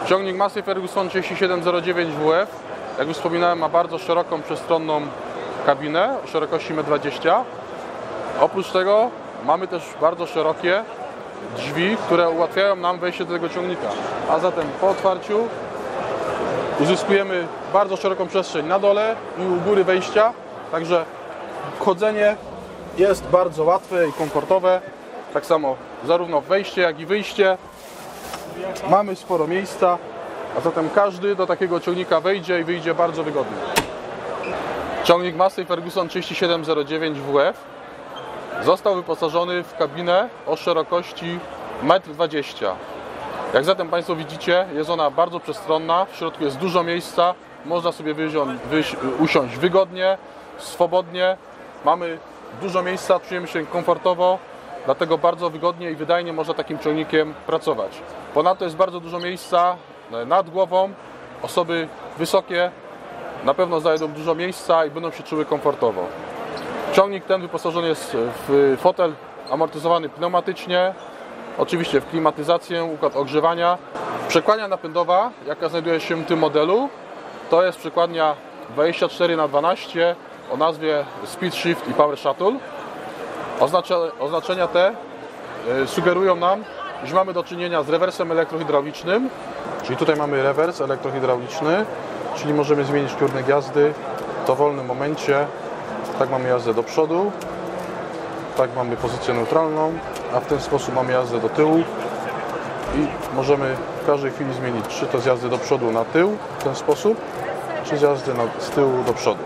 Ciągnik Massey Ferguson 3709 WF, jak już wspominałem, ma bardzo szeroką, przestronną kabinę o szerokości 1,20 m. Oprócz tego mamy też bardzo szerokie drzwi, które ułatwiają nam wejście do tego ciągnika. A zatem po otwarciu uzyskujemy bardzo szeroką przestrzeń na dole i u góry wejścia. Także wchodzenie jest bardzo łatwe i komfortowe. Tak samo zarówno wejście, jak i wyjście. Mamy sporo miejsca, a zatem każdy do takiego ciągnika wejdzie i wyjdzie bardzo wygodnie. Ciągnik Massey Ferguson 3709 WF został wyposażony w kabinę o szerokości 1,20 m. Jak zatem Państwo widzicie, jest ona bardzo przestronna, w środku jest dużo miejsca, można sobie usiąść wygodnie, swobodnie. Mamy dużo miejsca, czujemy się komfortowo, dlatego bardzo wygodnie i wydajnie można takim ciągnikiem pracować. Ponadto jest bardzo dużo miejsca nad głową. Osoby wysokie na pewno znajdą dużo miejsca i będą się czuły komfortowo. Ciągnik ten wyposażony jest w fotel amortyzowany pneumatycznie, oczywiście w klimatyzację, układ ogrzewania. Przekładnia napędowa, jaka znajduje się w tym modelu, to jest przekładnia 24×12 o nazwie Speed Shift i Power Shuttle. Oznaczenia te sugerują nam, że mamy do czynienia z rewersem elektrohydraulicznym, czyli tutaj mamy rewers elektrohydrauliczny, czyli możemy zmienić kierunek jazdy w dowolnym momencie. Tak mamy jazdę do przodu, tak mamy pozycję neutralną, a w ten sposób mamy jazdę do tyłu i możemy w każdej chwili zmienić, czy to z jazdy do przodu na tył w ten sposób, czy z jazdy z tyłu do przodu.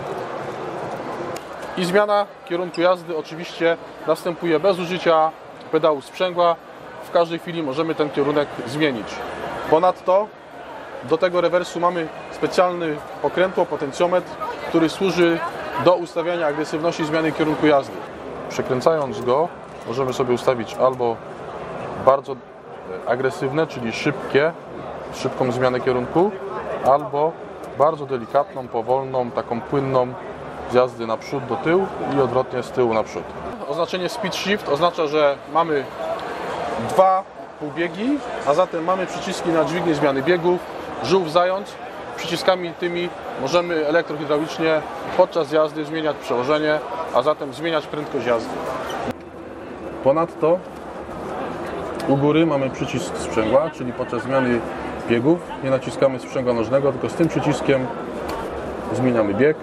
I zmiana kierunku jazdy oczywiście następuje bez użycia pedału sprzęgła. W każdej chwili możemy ten kierunek zmienić. Ponadto do tego rewersu mamy specjalny pokrętło-potencjometr, który służy do ustawiania agresywności zmiany kierunku jazdy. Przekręcając go możemy sobie ustawić albo bardzo agresywne, czyli szybką zmianę kierunku, albo bardzo delikatną, powolną, taką płynną z jazdy na przód do tyłu i odwrotnie z tyłu na przód. Oznaczenie Speed Shift oznacza, że mamy dwa półbiegi, a zatem mamy przyciski na dźwignię zmiany biegów, żółw zając. Przyciskami tymi możemy elektrohydraulicznie podczas jazdy zmieniać przełożenie, a zatem zmieniać prędkość jazdy. Ponadto u góry mamy przycisk sprzęgła, czyli podczas zmiany biegów nie naciskamy sprzęgła nożnego, tylko z tym przyciskiem zmieniamy bieg.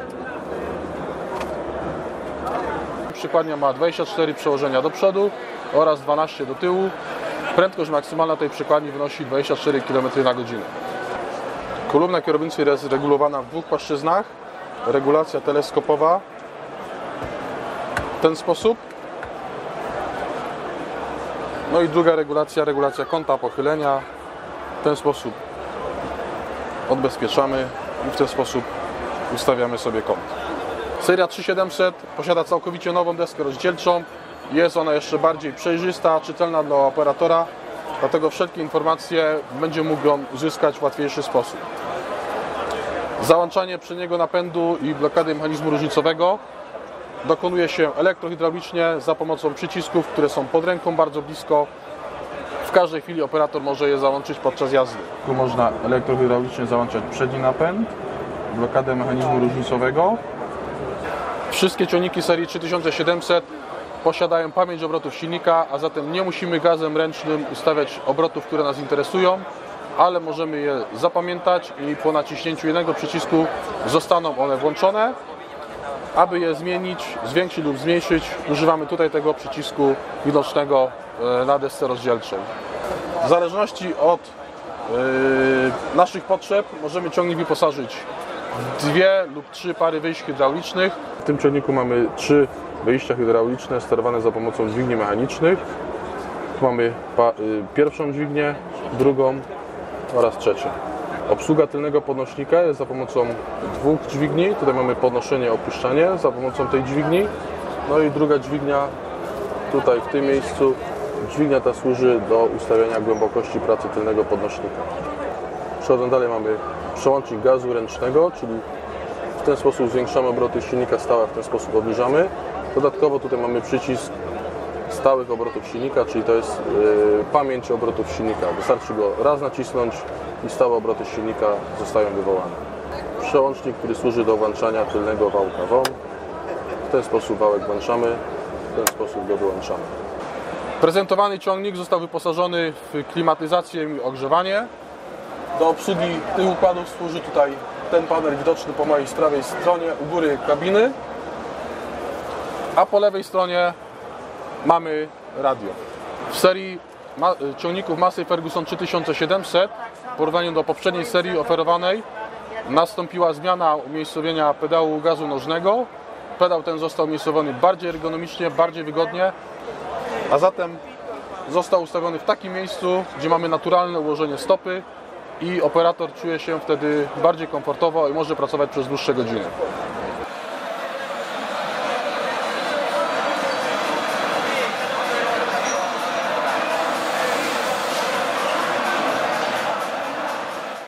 Przekładnia ma 24 przełożenia do przodu oraz 12 do tyłu. Prędkość maksymalna tej przekładni wynosi 24 km/h. Kolumna kierownicy jest regulowana w dwóch płaszczyznach. Regulacja teleskopowa w ten sposób. No i druga regulacja kąta pochylenia. W ten sposób odbezpieczamy i w ten sposób ustawiamy sobie kąt. Seria 3700 posiada całkowicie nową deskę rozdzielczą. Jest ona jeszcze bardziej przejrzysta, czytelna dla operatora, dlatego wszelkie informacje będzie mógł on uzyskać w łatwiejszy sposób. Załączanie przedniego napędu i blokady mechanizmu różnicowego dokonuje się elektrohydraulicznie za pomocą przycisków, które są pod ręką bardzo blisko. W każdej chwili operator może je załączyć podczas jazdy. Tu można elektrohydraulicznie załączać przedni napęd, blokadę mechanizmu różnicowego. Wszystkie ciągniki serii 3700 posiadają pamięć obrotów silnika, a zatem nie musimy gazem ręcznym ustawiać obrotów, które nas interesują, ale możemy je zapamiętać i po naciśnięciu jednego przycisku zostaną one włączone. Aby je zmienić, zwiększyć lub zmniejszyć, używamy tutaj tego przycisku widocznego na desce rozdzielczej. W zależności od naszych potrzeb możemy ciągnik wyposażyć w 2 lub 3 pary wyjść hydraulicznych. W tym ciągniku mamy 3 wyjścia hydrauliczne sterowane za pomocą dźwigni mechanicznych. Tu mamy pierwszą dźwignię, drugą oraz trzecią. Obsługa tylnego podnośnika jest za pomocą 2 dźwigni. Tutaj mamy podnoszenie, opuszczanie za pomocą tej dźwigni. No i druga dźwignia tutaj w tym miejscu. Dźwignia ta służy do ustawiania głębokości pracy tylnego podnośnika. Przechodząc dalej, mamy przełącznik gazu ręcznego, czyli w ten sposób zwiększamy obroty silnika stała, w ten sposób obniżamy. Dodatkowo tutaj mamy przycisk stałych obrotów silnika, czyli to jest pamięć obrotów silnika. Wystarczy go raz nacisnąć i stałe obroty silnika zostają wywołane. Przełącznik, który służy do włączania tylnego wałka WOM. W ten sposób wałek włączamy, w ten sposób go wyłączamy. Prezentowany ciągnik został wyposażony w klimatyzację i ogrzewanie. Do obsługi tych układów służy tutaj ten panel widoczny po mojej prawej stronie u góry kabiny, a po lewej stronie mamy radio. W serii ciągników Massey Ferguson 3700 w porównaniu do poprzedniej serii oferowanej nastąpiła zmiana umiejscowienia pedału gazu nożnego. Pedał ten został umiejscowiony bardziej ergonomicznie, bardziej wygodnie, a zatem został ustawiony w takim miejscu, gdzie mamy naturalne ułożenie stopy i operator czuje się wtedy bardziej komfortowo i może pracować przez dłuższe godziny.